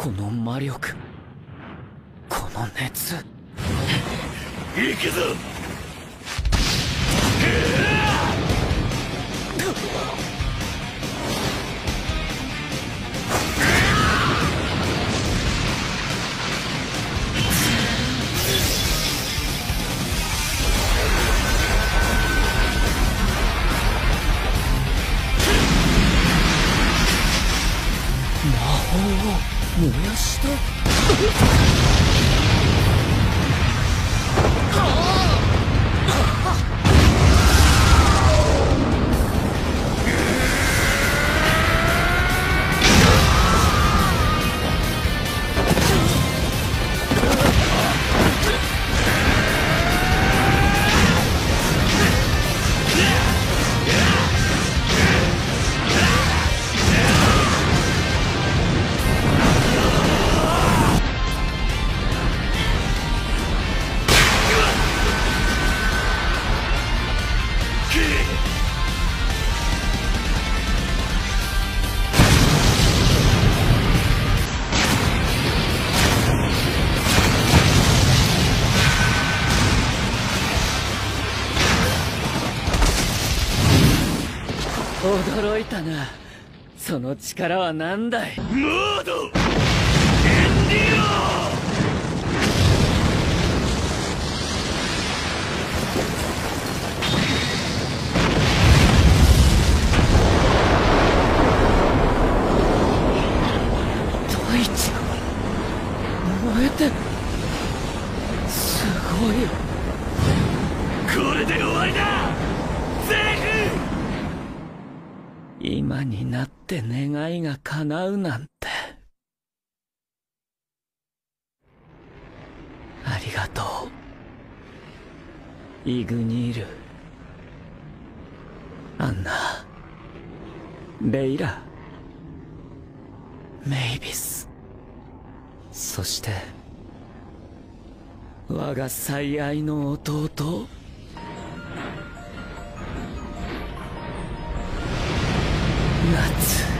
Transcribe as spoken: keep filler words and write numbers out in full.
この魔力、この熱。 行くぞ。 魔法を燃やした。驚いたな。その力は何だい。 モードエンディオ。 大地が燃えて、すごい。 これで終わりだゼレフ。 今になって願いが叶うなんて。ありがとう、イグニール、アンナ、レイラ、メイビス、そして我が最愛の弟夏。